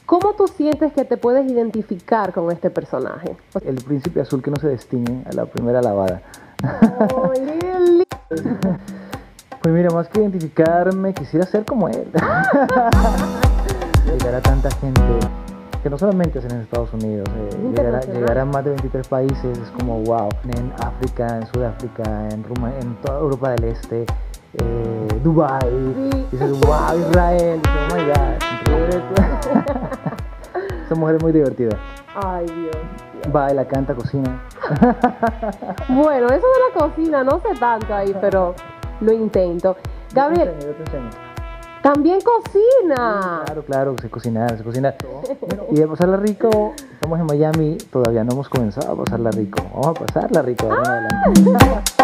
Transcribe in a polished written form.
¿Cómo tú sientes que te puedes identificar con este personaje? El príncipe azul que no se destiñe a la primera lavada. ¡Ay, qué lindo! Pues mira, más que identificarme, quisiera ser como él. Llegar a tanta gente, que no solamente es en Estados Unidos, llegar a más de 23 países, es como wow. En África, en Sudáfrica, en toda Europa del Este, Dubai, Sí. dices wow, Israel, dices, oh my god, esa mujer es muy divertida. Ay, Dios. Baila, canta, cocina. Bueno, eso de la cocina no sé tanto ahí, pero lo intento. Gabriel, Yo te enseño. también cocina. Claro, sé cocinar, sé cocinar. Y de pasarla rico, estamos en Miami, todavía no hemos comenzado a pasarla rico. Vamos a pasarla rico ahora en adelante.